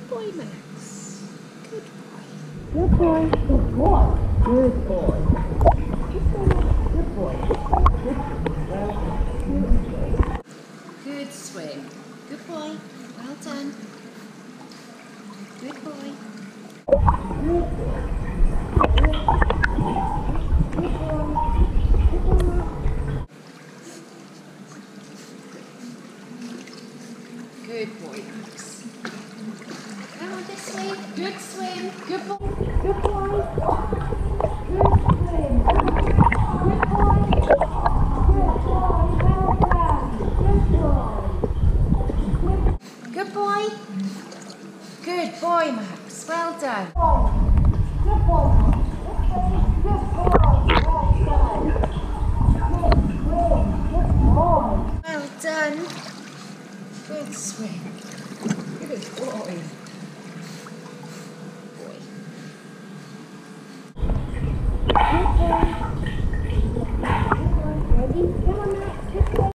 boy, Max. Good boy. Good boy. Good boy. Good boy. Good boy. Good swim. Good boy. Well done. Good boy. Good boy, Max. Come on this way. Good swim. Good boy. Good boy. Good swim. Good boy. Good boy. Well done. Good boy. Good boy. Good boy, Max. Well done. Good boy. Good boy. Well done. Good swim. Good boy. Boy. Good boy.